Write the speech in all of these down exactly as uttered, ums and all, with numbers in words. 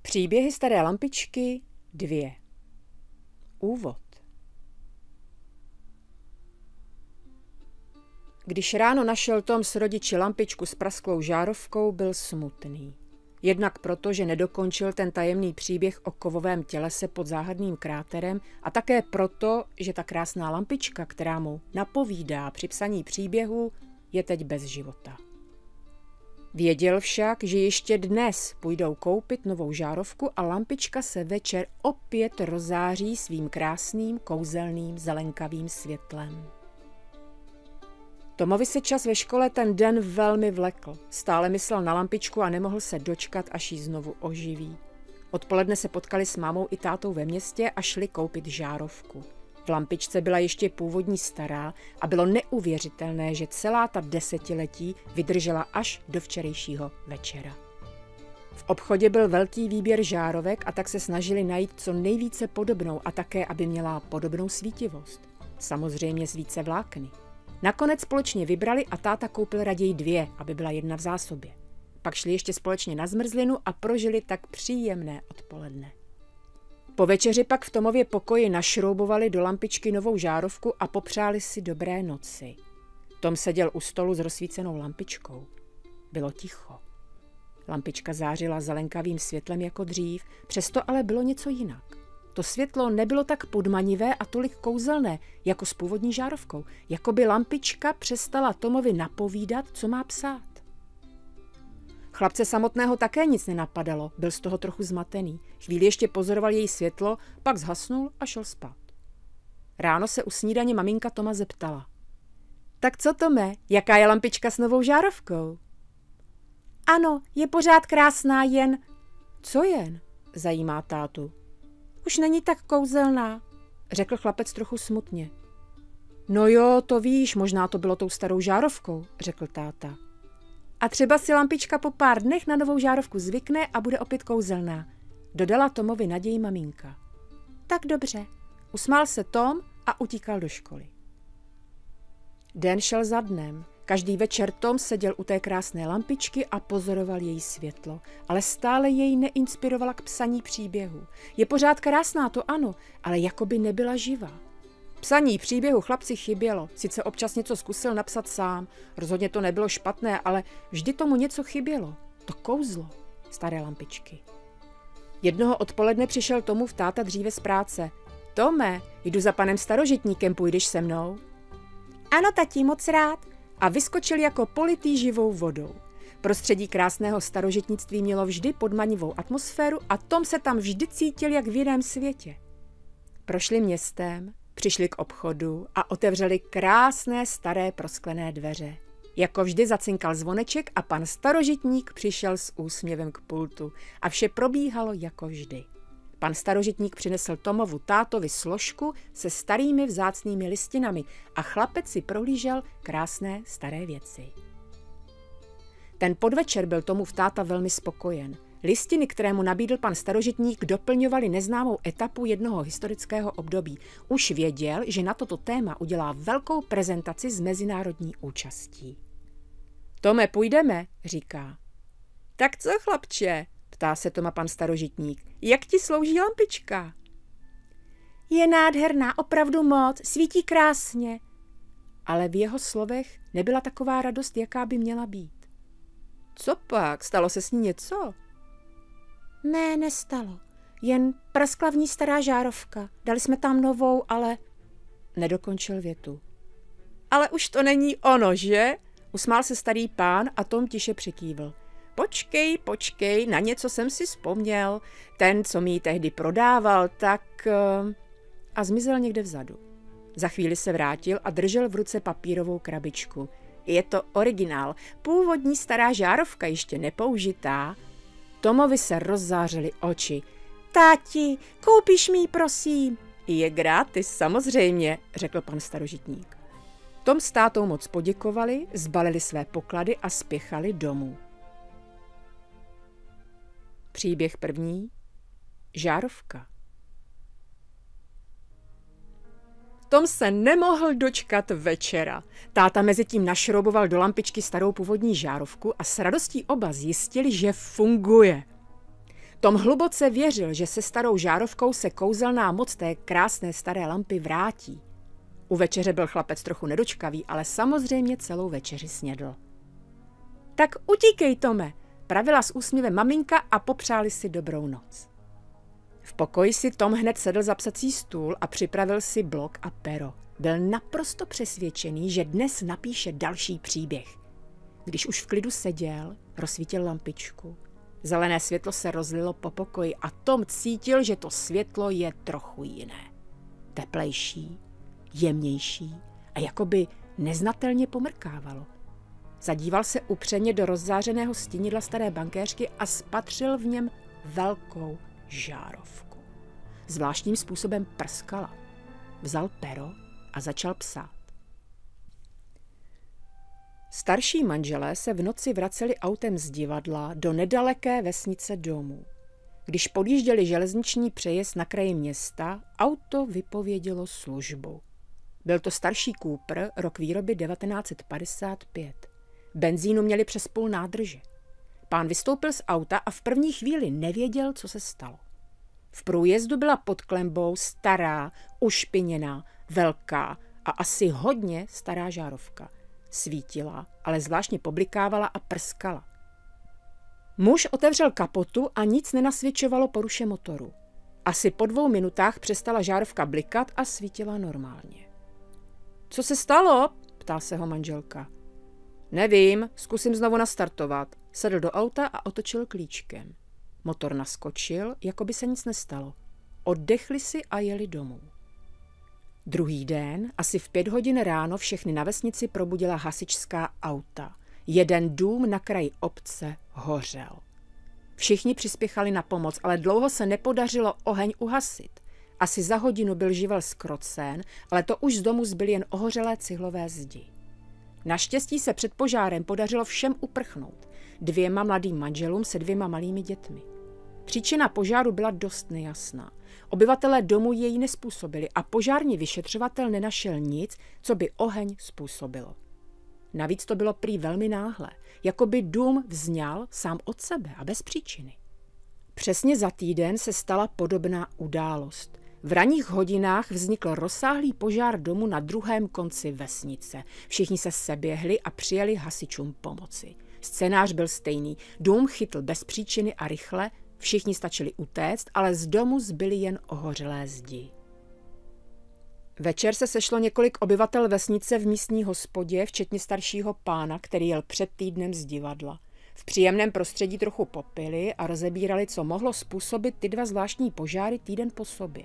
Příběhy staré lampičky dvě. Úvod. Když ráno našel Tom s rodiči lampičku s prasklou žárovkou, byl smutný. Jednak proto, že nedokončil ten tajemný příběh o kovovém tělese pod záhadným kráterem, a také proto, že ta krásná lampička, která mu napovídá při psaní příběhu, je teď bez života. Věděl však, že ještě dnes půjdou koupit novou žárovku a lampička se večer opět rozzáří svým krásným, kouzelným, zelenkavým světlem. Tomovi se čas ve škole ten den velmi vlekl. Stále myslel na lampičku a nemohl se dočkat, až ji znovu oživí. Odpoledne se potkali s mámou i tátou ve městě a šli koupit žárovku. V lampičce byla ještě původní stará a bylo neuvěřitelné, že celá ta desetiletí vydržela až do včerejšího večera. V obchodě byl velký výběr žárovek a tak se snažili najít co nejvíce podobnou a také, aby měla podobnou svítivost. Samozřejmě z více vlákny. Nakonec společně vybrali a táta koupil raději dvě, aby byla jedna v zásobě. Pak šli ještě společně na zmrzlinu a prožili tak příjemné odpoledne. Po večeři pak v Tomově pokoji našroubovali do lampičky novou žárovku a popřáli si dobré noci. Tom seděl u stolu s rozsvícenou lampičkou. Bylo ticho. Lampička zářila zelenkavým světlem jako dřív, přesto ale bylo něco jinak. To světlo nebylo tak podmanivé a tolik kouzelné, jako s původní žárovkou, jako by lampička přestala Tomovi napovídat, co má psát. Chlapce samotného také nic nenapadalo, byl z toho trochu zmatený. Chvíli ještě pozoroval její světlo, pak zhasnul a šel spát. Ráno se u snídaně maminka Toma zeptala. Tak co, Tome, jaká je lampička s novou žárovkou? Ano, je pořád krásná, jen... Co jen? Zajímá tátu. Už není tak kouzelná, řekl chlapec trochu smutně. No jo, to víš, možná to bylo tou starou žárovkou, řekl táta. A třeba si lampička po pár dnech na novou žárovku zvykne a bude opět kouzelná, dodala Tomovi naději maminka. Tak dobře, usmál se Tom a utíkal do školy. Den šel za dnem. Každý večer Tom seděl u té krásné lampičky a pozoroval její světlo, ale stále jej neinspirovala k psaní příběhu. Je pořád krásná, to ano, ale jako by nebyla živá. Psaní příběhu chlapci chybělo, sice občas něco zkusil napsat sám, rozhodně to nebylo špatné, ale vždy tomu něco chybělo, to kouzlo staré lampičky. Jednoho odpoledne přišel Tomův táta dříve z práce. Tome, jdu za panem starožitníkem, půjdeš se mnou? Ano, tatí, moc rád. A vyskočil jako politý živou vodou. Prostředí krásného starožitnictví mělo vždy podmanivou atmosféru a Tom se tam vždy cítil jak v jiném světě. Prošli městem, přišli k obchodu a otevřeli krásné staré prosklené dveře. Jako vždy zacinkal zvoneček a pan starožitník přišel s úsměvem k pultu a vše probíhalo jako vždy. Pan starožitník přinesl Tomovu tátovi složku se starými vzácnými listinami a chlapec si prohlížel krásné staré věci. Ten podvečer byl Tomův táta velmi spokojen. Listiny, které mu nabídl pan starožitník, doplňovaly neznámou etapu jednoho historického období. Už věděl, že na toto téma udělá velkou prezentaci s mezinárodní účastí. Tome, půjdeme, říká. Tak co, chlapče? Ptá se Toma pan starožitník. Jak ti slouží lampička? Je nádherná, opravdu moc, svítí krásně. Ale v jeho slovech nebyla taková radost, jaká by měla být. Co pak? Stalo se s ní něco? Ne, nestalo. Jen praskla v ní stará žárovka. Dali jsme tam novou, ale... Nedokončil větu. Ale už to není ono, že? Usmál se starý pán a Tom tiše přikývl. Počkej, počkej, na něco jsem si vzpomněl. Ten, co mi ji tehdy prodával, tak... A zmizel někde vzadu. Za chvíli se vrátil a držel v ruce papírovou krabičku. Je to originál, původní stará žárovka, ještě nepoužitá. Tomovi se rozzářily oči. Táti, koupíš mi ji, prosím? Je gratis, samozřejmě, řekl pan starožitník. Tom s tátou moc poděkovali, zbalili své poklady a spěchali domů. Příběh první. Žárovka. Tom se nemohl dočkat večera. Táta mezitím našrouboval do lampičky starou původní žárovku a s radostí oba zjistili, že funguje. Tom hluboce věřil, že se starou žárovkou se kouzelná moc té krásné staré lampy vrátí. U večeře byl chlapec trochu nedočkavý, ale samozřejmě celou večeři snědl. Tak utíkej, Tome, pravila s úsměvem maminka a popřáli si dobrou noc. V pokoji si Tom hned sedl za psací stůl a připravil si blok a pero. Byl naprosto přesvědčený, že dnes napíše další příběh. Když už v klidu seděl, rozsvítil lampičku. Zelené světlo se rozlilo po pokoji a Tom cítil, že to světlo je trochu jiné. Teplejší, jemnější a jakoby neznatelně pomrkávalo. Zadíval se upřeně do rozzářeného stínidla staré bankéřky a spatřil v něm velkou žárovku. Zvláštním způsobem prskala. Vzal pero a začal psát. Starší manželé se v noci vraceli autem z divadla do nedaleké vesnice domů. Když podjížděli železniční přejezd na kraji města, auto vypovědělo službu. Byl to starší Cooper, rok výroby devatenáct set padesát pět. Benzínu měli přes půl nádrže. Pán vystoupil z auta a v první chvíli nevěděl, co se stalo. V průjezdu byla pod klenbou stará, ušpiněná, velká a asi hodně stará žárovka. Svítila, ale zvláštně poblikávala a prskala. Muž otevřel kapotu a nic nenasvědčovalo poruše motoru. Asi po dvou minutách přestala žárovka blikat a svítila normálně. Co se stalo? Ptá se ho manželka. Nevím, zkusím znovu nastartovat. Sedl do auta a otočil klíčkem. Motor naskočil, jako by se nic nestalo. Oddechli si a jeli domů. Druhý den, asi v pět hodin ráno, všechny na vesnici probudila hasičská auta. Jeden dům na kraji obce hořel. Všichni přispěchali na pomoc, ale dlouho se nepodařilo oheň uhasit. Asi za hodinu byl živel zkrocen, ale to už z domu zbyly jen ohořelé cihlové zdi. Naštěstí se před požárem podařilo všem uprchnout. Dvěma mladým manželům se dvěma malými dětmi. Příčina požáru byla dost nejasná. Obyvatelé domu jej nezpůsobili a požární vyšetřovatel nenašel nic, co by oheň způsobilo. Navíc to bylo prý velmi náhle, jako by dům vzňal sám od sebe a bez příčiny. Přesně za týden se stala podobná událost. V ranních hodinách vznikl rozsáhlý požár domu na druhém konci vesnice. Všichni se seběhli a přijeli hasičům pomoci. Scénář byl stejný. Dům chytl bez příčiny a rychle, všichni stačili utéct, ale z domu zbyly jen ohořelé zdi. Večer se sešlo několik obyvatel vesnice v místní hospodě, včetně staršího pána, který jel před týdnem z divadla. V příjemném prostředí trochu popili a rozebírali, co mohlo způsobit ty dva zvláštní požáry týden po sobě.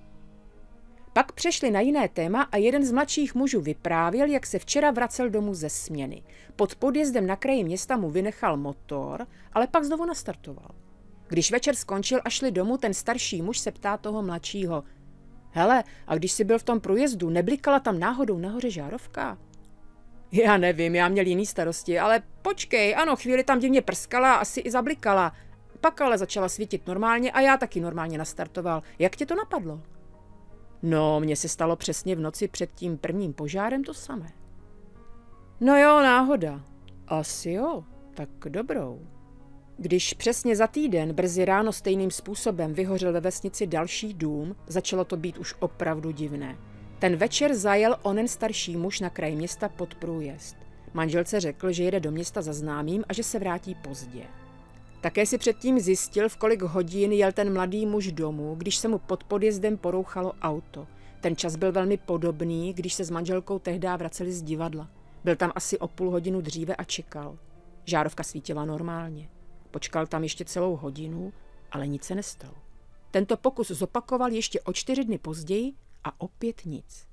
Pak přešli na jiné téma a jeden z mladších mužů vyprávěl, jak se včera vracel domů ze směny. Pod podjezdem na kraji města mu vynechal motor, ale pak znovu nastartoval. Když večer skončil a šli domů, ten starší muž se ptá toho mladšího. Hele, a když jsi byl v tom průjezdu, neblikala tam náhodou nahoře žárovka? Já nevím, já měl jiný starosti, ale počkej, ano, chvíli tam divně prskala, asi i zablikala. Pak ale začala svítit normálně a já taky normálně nastartoval. Jak tě to napadlo? No, mně se stalo přesně v noci před tím prvním požárem to samé. No jo, náhoda. Asi jo, tak dobrou. Když přesně za týden brzy ráno stejným způsobem vyhořel ve vesnici další dům, začalo to být už opravdu divné. Ten večer zajel onen starší muž na kraj města pod průjezd. Manželce řekl, že jede do města za známým a že se vrátí pozdě. Také si předtím zjistil, v kolik hodin jel ten mladý muž domů, když se mu pod podjezdem porouchalo auto. Ten čas byl velmi podobný, když se s manželkou tehdy vraceli z divadla. Byl tam asi o půl hodinu dříve a čekal. Žárovka svítila normálně. Počkal tam ještě celou hodinu, ale nic se nestalo. Tento pokus zopakoval ještě o čtyři dny později a opět nic.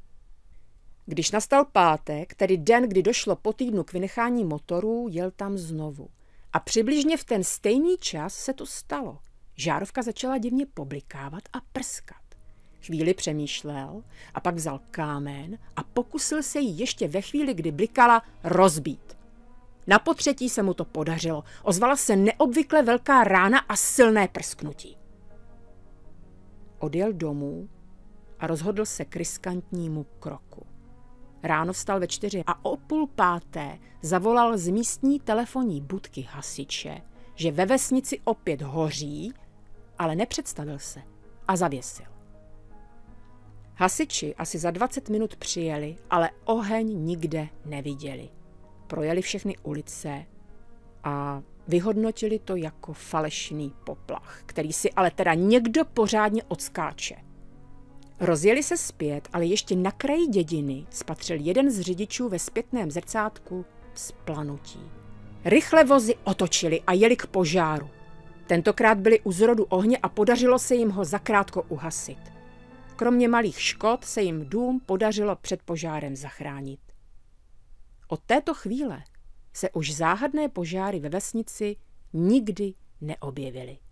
Když nastal pátek, tedy den, kdy došlo po týdnu k vynechání motorů, jel tam znovu. A přibližně v ten stejný čas se to stalo. Žárovka začala divně poblikávat a prskat. Chvíli přemýšlel a pak vzal kámen a pokusil se jí ještě ve chvíli, kdy blikala, rozbít. Na potřetí se mu to podařilo. Ozvala se neobvykle velká rána a silné prsknutí. Odjel domů a rozhodl se k riskantnímu kroku. Ráno vstal ve čtyři a o půl páté zavolal z místní telefonní budky hasiče, že ve vesnici opět hoří, ale nepředstavil se a zavěsil. Hasiči asi za dvacet minut přijeli, ale oheň nikde neviděli. Projeli všechny ulice a vyhodnotili to jako falešný poplach, který si ale teda někdo pořádně odskáče. Rozjeli se zpět, ale ještě na kraji dědiny spatřil jeden z řidičů ve zpětném zrcátku vzplanutí. Rychle vozy otočili a jeli k požáru. Tentokrát byli u zrodu ohně a podařilo se jim ho zakrátko uhasit. Kromě malých škod se jim dům podařilo před požárem zachránit. Od této chvíle se už záhadné požáry ve vesnici nikdy neobjevily.